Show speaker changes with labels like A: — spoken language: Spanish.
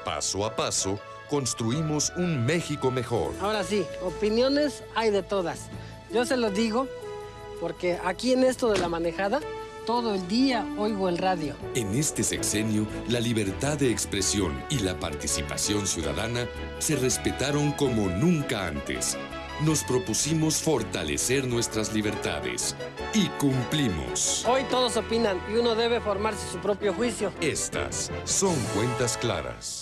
A: Paso a paso, construimos un México mejor.
B: Ahora sí, opiniones hay de todas. Yo se lo digo porque aquí en esto de la manejada, todo el día oigo el radio.
A: En este sexenio, la libertad de expresión y la participación ciudadana se respetaron como nunca antes. Nos propusimos fortalecer nuestras libertades y cumplimos.
B: Hoy todos opinan y uno debe formarse su propio juicio.
A: Estas son cuentas claras.